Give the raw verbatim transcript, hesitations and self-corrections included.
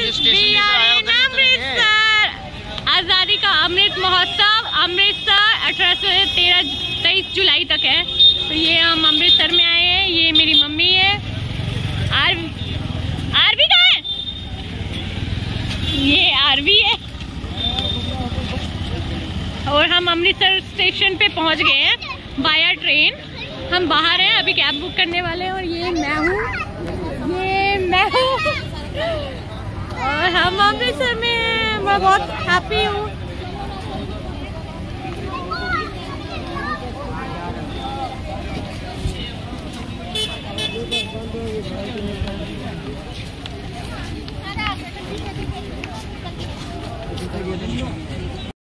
अमृतसर आज़ादी का अमृत महोत्सव अमृतसर अठारह सौ तेरह तेईस जुलाई तक है। तो ये हम अमृतसर में आए हैं। ये मेरी मम्मी है। आर आरवी कहाँ है? ये आरवी है। और हम अमृतसर स्टेशन पे पहुंच गए हैं बाया ट्रेन। हम बाहर हैं, अभी कैब बुक करने वाले हैं। और ये मैं हूँ, ये मैं हूँ और हम अमृतसर में हैं। मैं बहुत हैप्पी हूँ।